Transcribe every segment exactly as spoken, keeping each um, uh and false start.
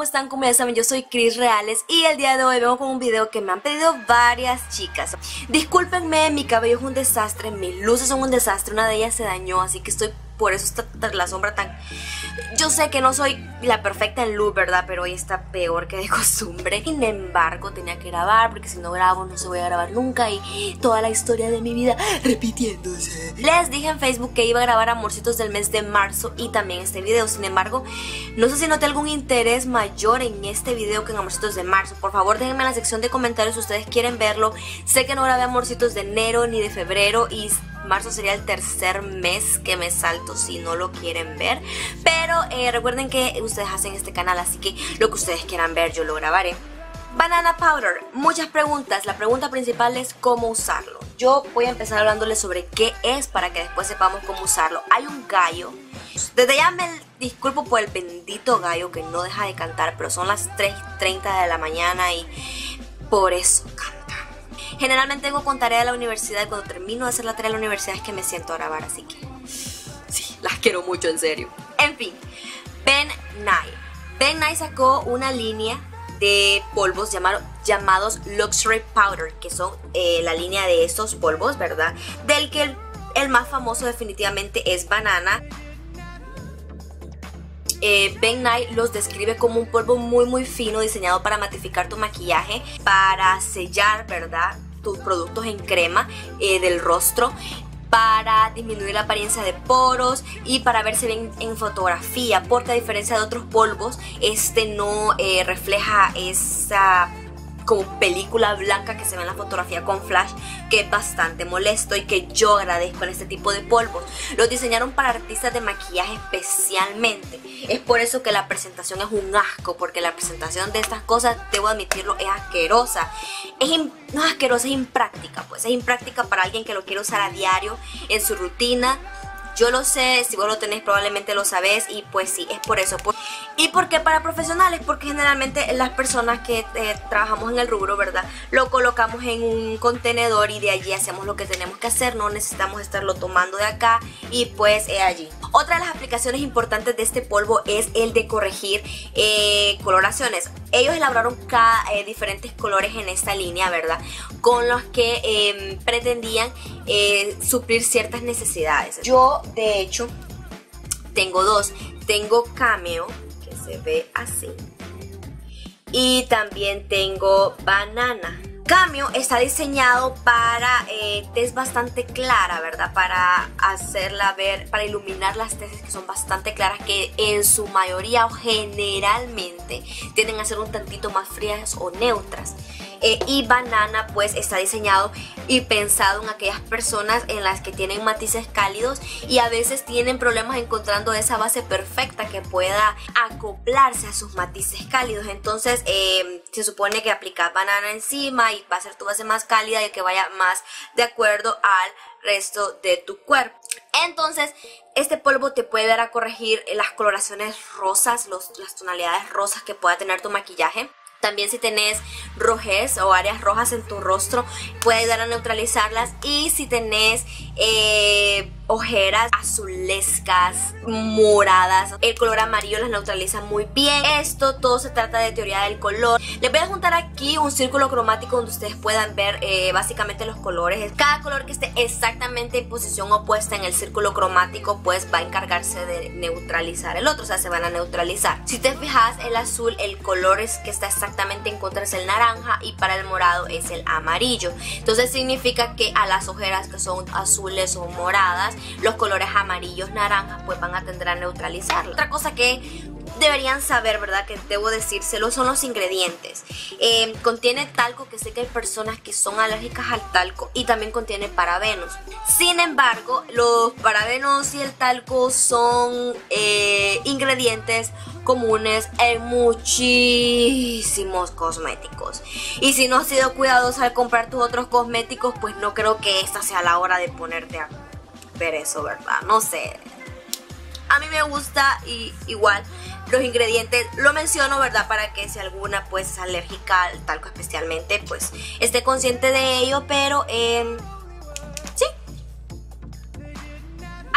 ¿cómo están? Como ya saben, yo soy Cris Reales y el día de hoy vengo con un video que me han pedido varias chicas. Discúlpenme, mi cabello es un desastre, mis luces son un desastre, una de ellas se dañó, así que estoy, por eso está la sombra tan... Yo sé que no soy la perfecta en luz, ¿verdad? Pero hoy está peor que de costumbre. Sin embargo, tenía que grabar porque si no grabo no se voy a grabar nunca y toda la historia de mi vida repitiéndose. Les dije en Facebook que iba a grabar amorcitos del mes de marzo y también este video. Sin embargo, no sé si noté algún interés mayor en este video que en amorcitos de marzo. Por favor, déjenme en la sección de comentarios si ustedes quieren verlo. Sé que no grabé amorcitos de enero ni de febrero y marzo sería el tercer mes que me salto si no lo quieren ver. Pero eh, recuerden que ustedes hacen este canal, así que lo que ustedes quieran ver yo lo grabaré. Banana powder, muchas preguntas. La pregunta principal es cómo usarlo. Yo voy a empezar hablándoles sobre qué es para que después sepamos cómo usarlo. Hay un gallo. Desde ya me disculpo por el bendito gallo que no deja de cantar, pero son las tres y treinta de la mañana y por eso canta. Generalmente vengo con tarea de la universidad y cuando termino de hacer la tarea de la universidad es que me siento a grabar, así que sí, las quiero mucho, en serio. En fin, Ben Nye. Ben Nye sacó una línea de polvos llamado, llamados Luxury Powder, que son eh, la línea de estos polvos, ¿verdad? Del que el, el más famoso definitivamente es Banana. Eh, Ben Nye los describe como un polvo muy muy fino diseñado para matificar tu maquillaje, para sellar, ¿verdad?, tus productos en crema eh, del rostro, para disminuir la apariencia de poros y para verse bien en fotografía, porque a diferencia de otros polvos, este no eh, refleja esa como película blanca que se ve en la fotografía con flash, que es bastante molesto y que yo agradezco en este tipo de polvos. Los diseñaron para artistas de maquillaje especialmente. Es por eso que la presentación es un asco, porque la presentación de estas cosas, debo admitirlo, es asquerosa. Es no es asquerosa, es impráctica, pues es impráctica para alguien que lo quiere usar a diario en su rutina. Yo lo sé, si vos lo tenés probablemente lo sabés y pues sí, es por eso. ¿Y por qué para profesionales? Porque generalmente las personas que eh, trabajamos en el rubro, ¿verdad?, lo colocamos en un contenedor y de allí hacemos lo que tenemos que hacer, no necesitamos estarlo tomando de acá y pues es allí. Otra de las aplicaciones importantes de este polvo es el de corregir eh, coloraciones. Ellos elaboraron cada, eh, diferentes colores en esta línea, ¿verdad?, con los que eh, pretendían eh, suplir ciertas necesidades. Yo, de hecho, tengo dos. Tengo Cameo, que se ve así, y también tengo Banana. Cameo está diseñado para eh, tez bastante clara, ¿verdad? Para hacerla ver, para iluminar las tezas que son bastante claras, que en su mayoría o generalmente tienden a ser un tantito más frías o neutras. Eh, y Banana pues está diseñado y pensado en aquellas personas en las que tienen matices cálidos y a veces tienen problemas encontrando esa base perfecta que pueda acoplarse a sus matices cálidos. Entonces eh, se supone que aplicas Banana encima y va a ser tu base más cálida y que vaya más de acuerdo al resto de tu cuerpo. Entonces este polvo te puede dar a corregir las coloraciones rosas, los, las tonalidades rosas que pueda tener tu maquillaje. También si tenés rojez o áreas rojas en tu rostro, puede ayudar a neutralizarlas. Y si tenés eh, ojeras azulescas, moradas, el color amarillo las neutraliza muy bien. Esto todo se trata de teoría del color. Les voy a juntar aquí un círculo cromático donde ustedes puedan ver eh, básicamente los colores. Cada color que esté exactamente en posición opuesta en el círculo cromático pues va a encargarse de neutralizar el otro, o sea, se van a neutralizar. Si te fijas, el azul, el color es que está exactamente Exactamente en contra es el naranja y para el morado es el amarillo. Entonces significa que a las ojeras que son azules o moradas, los colores amarillos, naranjas pues van a tender a neutralizarlo. Otra cosa que deberían saber, ¿verdad?, que debo decírselo, son los ingredientes. Eh, contiene talco, que sé que hay personas que son alérgicas al talco, y también contiene parabenos. Sin embargo, los parabenos y el talco son eh, ingredientes comunes en muchísimos cosméticos. Y si no has sido cuidadoso al comprar tus otros cosméticos, pues no creo que esta sea la hora de ponerte a ver eso, ¿verdad? No sé. A mí me gusta y igual los ingredientes lo menciono, ¿verdad?, para que si alguna pues es alérgica al talco especialmente, pues esté consciente de ello, pero eh, sí. Hay muchas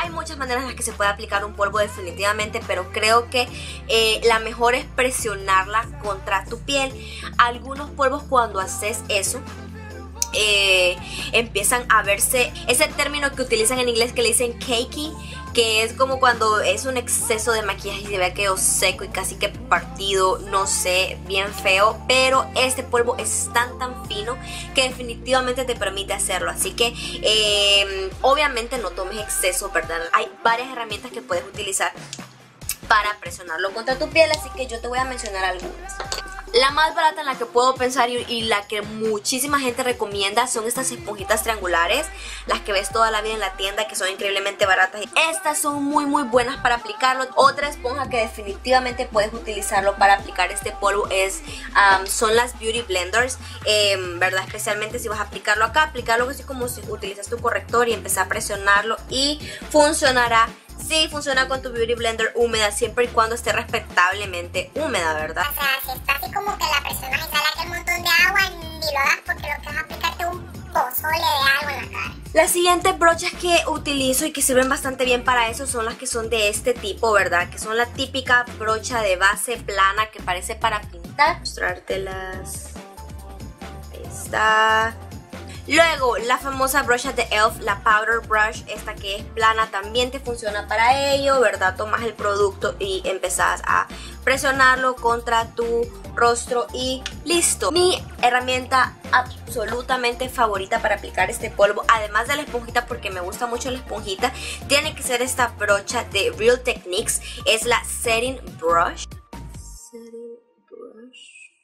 maneras en las que se puede aplicar un polvo definitivamente, pero creo que eh, la mejor es presionarla contra tu piel. Algunos polvos, cuando haces eso, Eh, empiezan a verse, ese término que utilizan en inglés que le dicen cakey, que es como cuando es un exceso de maquillaje y se ve aquello seco y casi que partido, no sé, bien feo. Pero este polvo es tan tan fino que definitivamente te permite hacerlo. Así que eh, obviamente no tomes exceso, ¿verdad? Hay varias herramientas que puedes utilizar para presionarlo contra tu piel, así que yo te voy a mencionar algunas. La más barata en la que puedo pensar y, y la que muchísima gente recomienda son estas esponjitas triangulares, las que ves toda la vida en la tienda, que son increíblemente baratas. Estas son muy muy buenas para aplicarlo. Otra esponja que definitivamente puedes utilizarlo para aplicar este polvo es, um, son las Beauty Blenders, eh, ¿verdad? Especialmente si vas a aplicarlo acá, aplicarlo así como si utilizas tu corrector y empezar a presionarlo, y funcionará. Sí, funciona con tu Beauty Blender húmeda, siempre y cuando esté respetablemente húmeda, ¿verdad? O sea, si está así como que la presionas y sale aquel montón de agua, ni lo hagas, porque lo que vas a aplicarte es un pozole de agua en la cara. Las siguientes brochas que utilizo y que sirven bastante bien para eso son las que son de este tipo, ¿verdad? Que son la típica brocha de base plana que parece para pintar. Mostrártelas. Ahí está. Luego, la famosa brocha de E L F, la Powder Brush, esta que es plana, también te funciona para ello, ¿verdad? Tomas el producto y empezás a presionarlo contra tu rostro y listo. Mi herramienta absolutamente favorita para aplicar este polvo, además de la esponjita, porque me gusta mucho la esponjita, tiene que ser esta brocha de Real Techniques, es la Setting Brush. Setting Brush.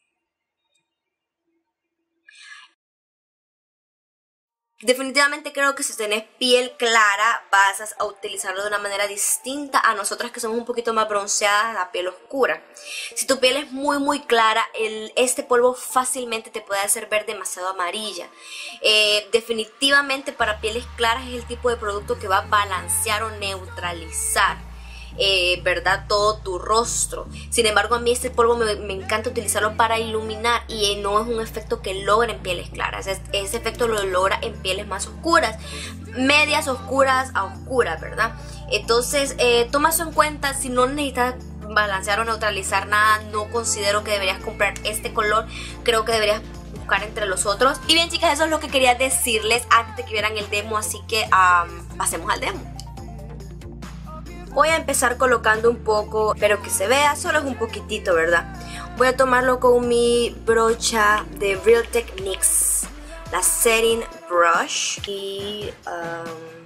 Definitivamente creo que si tenés piel clara vas a utilizarlo de una manera distinta a nosotras que somos un poquito más bronceadas, la piel oscura. Si tu piel es muy muy clara, el, este polvo fácilmente te puede hacer ver demasiado amarilla. Eh, definitivamente para pieles claras es el tipo de producto que va a balancear o neutralizar. Eh, ¿verdad? Todo tu rostro. Sin embargo, a mí este polvo me, me encanta utilizarlo para iluminar, y no es un efecto que logra en pieles claras. Es, ese efecto lo logra en pieles más oscuras, medias oscuras a oscuras, ¿verdad? Entonces, eh, toma eso en cuenta. Si no necesitas balancear o neutralizar nada, no considero que deberías comprar este color. Creo que deberías buscar entre los otros. Y bien, chicas, eso es lo que quería decirles antes de que vieran el demo, así que um, pasemos al demo. Voy a empezar colocando un poco, pero que se vea, solo es un poquitito, ¿verdad? Voy a tomarlo con mi brocha de Real Techniques, la Setting Brush. Y um,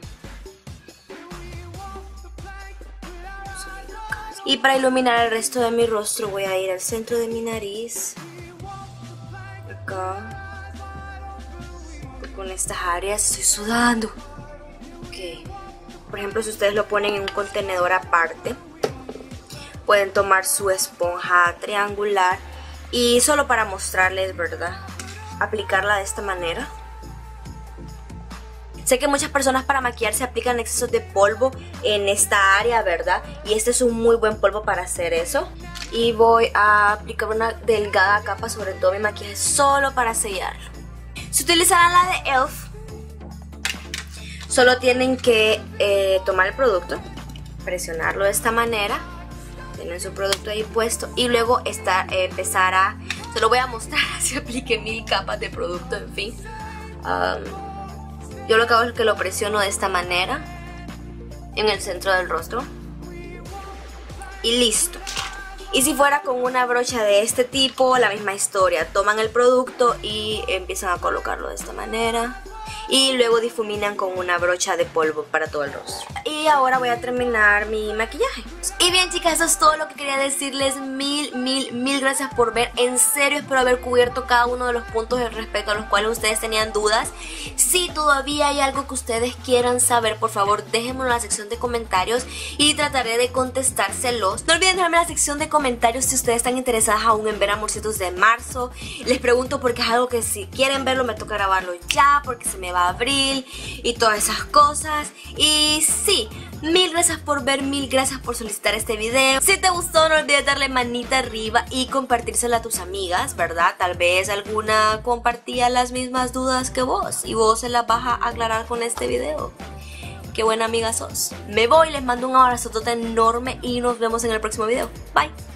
y para iluminar el resto de mi rostro voy a ir al centro de mi nariz, acá, con estas áreas. Estoy sudando. Ok. Por ejemplo, si ustedes lo ponen en un contenedor aparte, pueden tomar su esponja triangular y solo para mostrarles, ¿verdad? Aplicarla de esta manera. Sé que muchas personas para maquillarse aplican excesos de polvo en esta área, ¿verdad? Y este es un muy buen polvo para hacer eso. Y voy a aplicar una delgada capa sobre todo mi maquillaje solo para sellarlo. Si utilizarán la de E L F, solo tienen que eh, tomar el producto, presionarlo de esta manera, tienen su producto ahí puesto, y luego estar, eh, empezar a, se lo voy a mostrar, así apliqué mil capas de producto, en fin. Um, yo lo que hago es que lo presiono de esta manera, en el centro del rostro, y listo. Y si fuera con una brocha de este tipo, la misma historia, toman el producto y empiezan a colocarlo de esta manera. Y luego difuminan con una brocha de polvo para todo el rostro. Y ahora voy a terminar mi maquillaje. Y bien, chicas, eso es todo lo que quería decirles. Mil, mil, mil gracias por ver. En serio, espero haber cubierto cada uno de los puntos respecto a los cuales ustedes tenían dudas. Si todavía hay algo que ustedes quieran saber, por favor, déjenmelo en la sección de comentarios y trataré de contestárselos. No olviden dejarme en la sección de comentarios si ustedes están interesadas aún en ver Amorcitos de marzo. Les pregunto porque es algo que si quieren verlo me toca grabarlo ya, porque se me va a abril y todas esas cosas. Y sí, mil gracias por ver, mil gracias por solicitar este video. Si te gustó, no olvides darle manita arriba y compartírselo a tus amigas, ¿verdad? Tal vez alguna compartía las mismas dudas que vos y vos se las vas a aclarar con este video. Qué buena amiga sos. Me voy, les mando un abrazotote enorme y nos vemos en el próximo video. Bye.